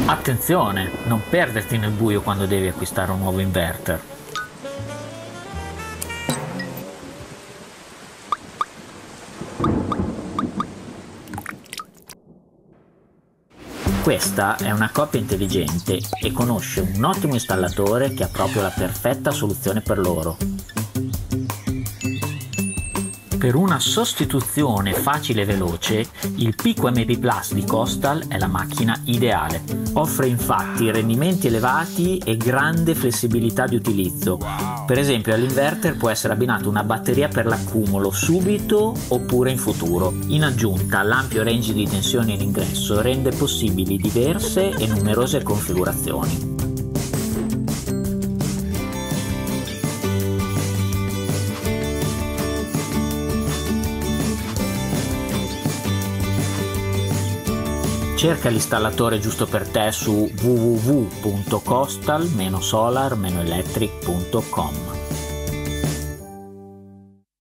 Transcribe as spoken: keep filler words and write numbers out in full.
Attenzione, non perderti nel buio quando devi acquistare un nuovo inverter. Questa è una coppia intelligente e conosce un ottimo installatore che ha proprio la perfetta soluzione per loro. Per una sostituzione facile e veloce, il Pico M P Plus di Costal è la macchina ideale. Offre infatti rendimenti elevati e grande flessibilità di utilizzo. Per esempio all'inverter può essere abbinata una batteria per l'accumulo subito oppure in futuro. In aggiunta, l'ampio range di tensioni in ingresso rende possibili diverse e numerose configurazioni. Cerca l'installatore giusto per te su w w w punto costal solar electric punto com.